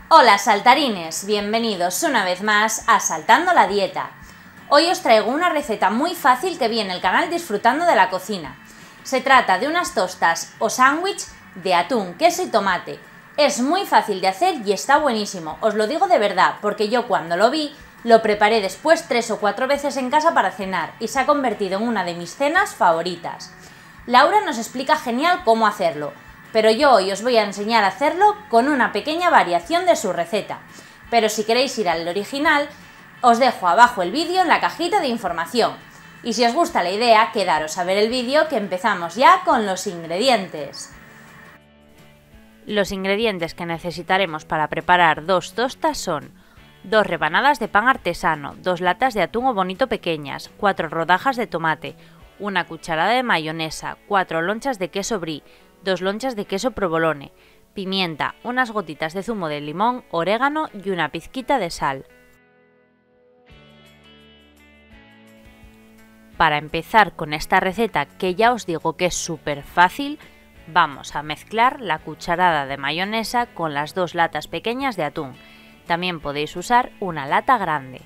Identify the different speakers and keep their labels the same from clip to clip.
Speaker 1: Hola saltarines, bienvenidos una vez más a Saltando la Dieta. Hoy os traigo una receta muy fácil que vi en el canal Disfrutando de la Cocina. Se trata de unas tostas o sándwich de atún, queso y tomate. Es muy fácil de hacer y está buenísimo, os lo digo de verdad, porque yo cuando lo vi, lo preparé después 3 o 4 veces en casa para cenar y se ha convertido en una de mis cenas favoritas. Laura nos explica genial cómo hacerlo, pero yo hoy os voy a enseñar a hacerlo con una pequeña variación de su receta. Pero si queréis ir al original, os dejo abajo el vídeo en la cajita de información. Y si os gusta la idea, quedaros a ver el vídeo que empezamos ya con los ingredientes. Los ingredientes que necesitaremos para preparar 2 tostas son 2 rebanadas de pan artesano, 2 latas de atún o bonito pequeñas, 4 rodajas de tomate, 1 cucharada de mayonesa, 4 lonchas de queso brie, 2 lonchas de queso provolone, pimienta, unas gotitas de zumo de limón, orégano y una pizquita de sal. Para empezar con esta receta, que ya os digo que es súper fácil, vamos a mezclar la cucharada de mayonesa con las 2 latas pequeñas de atún. También podéis usar una lata grande.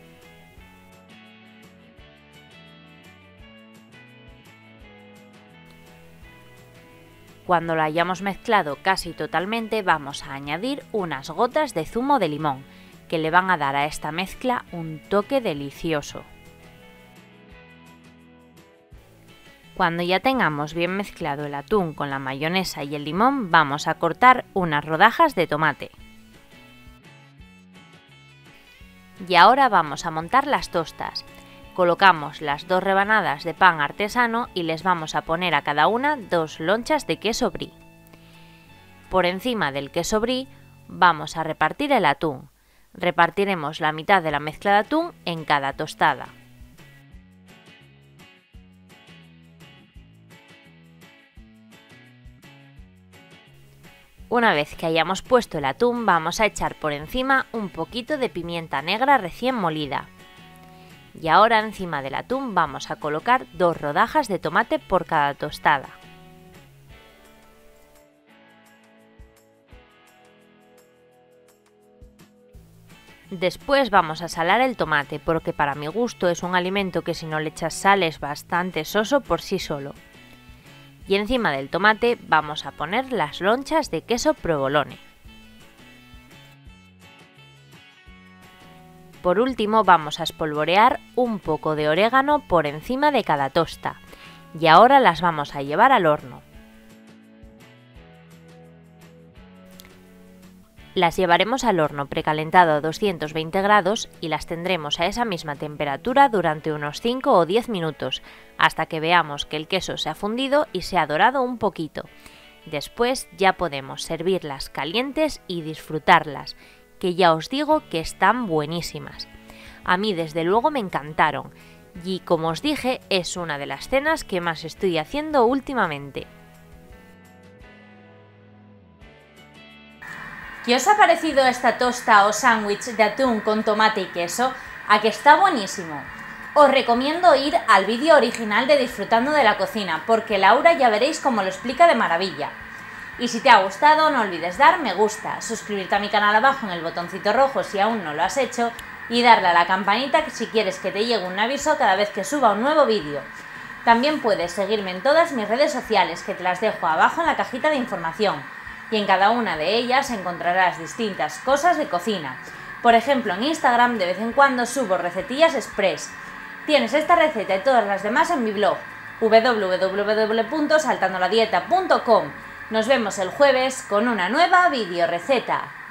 Speaker 1: Cuando lo hayamos mezclado casi totalmente, vamos a añadir unas gotas de zumo de limón, que le van a dar a esta mezcla un toque delicioso. Cuando ya tengamos bien mezclado el atún con la mayonesa y el limón, vamos a cortar unas rodajas de tomate. Y ahora vamos a montar las tostas. Colocamos las 2 rebanadas de pan artesano y les vamos a poner a cada una 2 lonchas de queso brie. Por encima del queso brie vamos a repartir el atún. Repartiremos la mitad de la mezcla de atún en cada tostada. Una vez que hayamos puesto el atún, vamos a echar por encima un poquito de pimienta negra recién molida. Y ahora encima del atún vamos a colocar 2 rodajas de tomate por cada tostada. Después vamos a salar el tomate, porque para mi gusto es un alimento que si no le echas sal es bastante soso por sí solo. Y encima del tomate vamos a poner las lonchas de queso provolone. Por último vamos a espolvorear un poco de orégano por encima de cada tosta. Y ahora las vamos a llevar al horno. Las llevaremos al horno precalentado a 220 grados y las tendremos a esa misma temperatura durante unos 5 o 10 minutos, hasta que veamos que el queso se ha fundido y se ha dorado un poquito. Después ya podemos servirlas calientes y disfrutarlas, que ya os digo que están buenísimas. A mí desde luego me encantaron y como os dije es una de las cenas que más estoy haciendo últimamente. ¿Qué os ha parecido esta tosta o sándwich de atún con tomate y queso? ¿A que está buenísimo? Os recomiendo ir al vídeo original de Disfrutando de la Cocina, porque Laura ya veréis cómo lo explica de maravilla. Y si te ha gustado, no olvides dar me gusta, suscribirte a mi canal abajo en el botoncito rojo si aún no lo has hecho y darle a la campanita si quieres que te llegue un aviso cada vez que suba un nuevo vídeo. También puedes seguirme en todas mis redes sociales, que te las dejo abajo en la cajita de información, y en cada una de ellas encontrarás distintas cosas de cocina. Por ejemplo, en Instagram de vez en cuando subo recetillas express. Tienes esta receta y todas las demás en mi blog www.saltandoladieta.com. Nos vemos el jueves con una nueva videoreceta.